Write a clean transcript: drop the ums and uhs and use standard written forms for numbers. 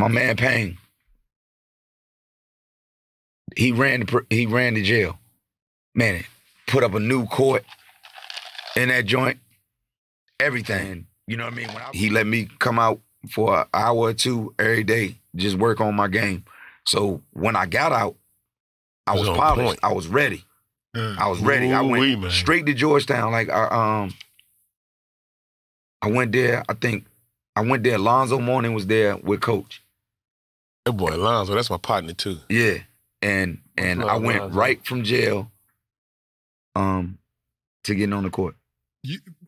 My man Payne. He ran the jail. Man, put up a new court in that joint. Everything. You know what I mean? He let me come out for an hour or two every day, just work on my game. So when I got out, I was polished. I was ready. I was ready. I went straight to Georgetown. Like I went there. I went there. Lonzo Mourning was there with Coach. That boy Lonzo, that's my partner too. Yeah, and I went right from jail, to getting on the court.